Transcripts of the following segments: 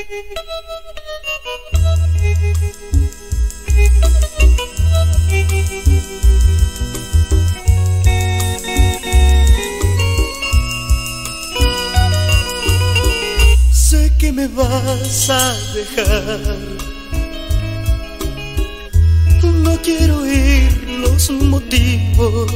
Sé que me vas a dejar, no quiero oír los motivos.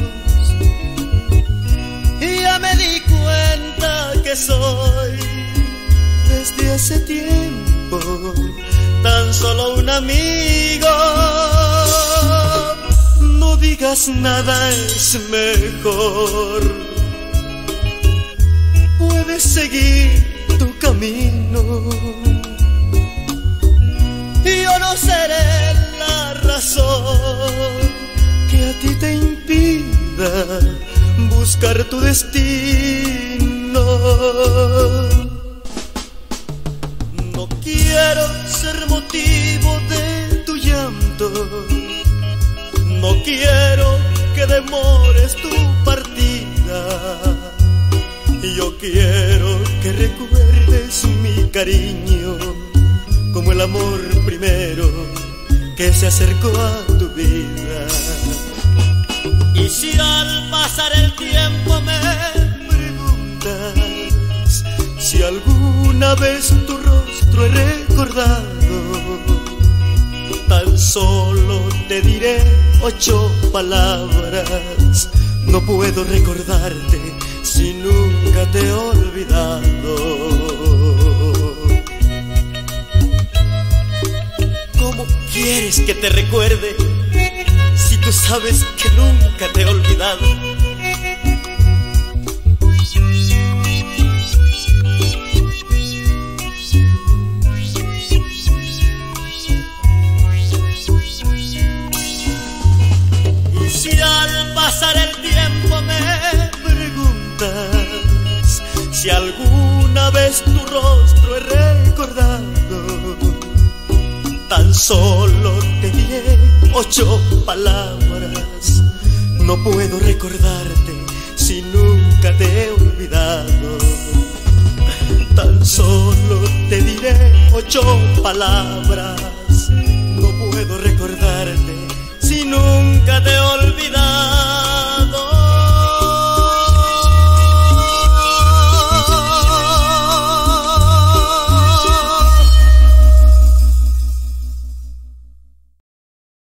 Y ya me di cuenta que soy, desde hace tiempo, tan solo un amigo. No digas nada, es mejor. Puedes seguir tu camino. Yo no seré la razón que a ti te impida buscar tu destino. No quiero ser motivo de tu llanto, no quiero que demores tu partida. Yo quiero que recuerdes mi cariño como el amor primero que se acercó a tu vida. Y si al pasar el tiempo me preguntas si alguna vez tu rostro he recordado, tan solo te diré 8 palabras. No puedo recordarte si nunca te he olvidado. ¿Cómo quieres que te recuerde si tú sabes que nunca te he olvidado? Y si al pasar el tiempo me preguntas si alguna vez tu rostro he recordado, tan solo te diré 8 palabras. No puedo recordarte si nunca te he olvidado. Tan solo te diré 8 palabras. No puedo recordarte si nunca te he olvidado.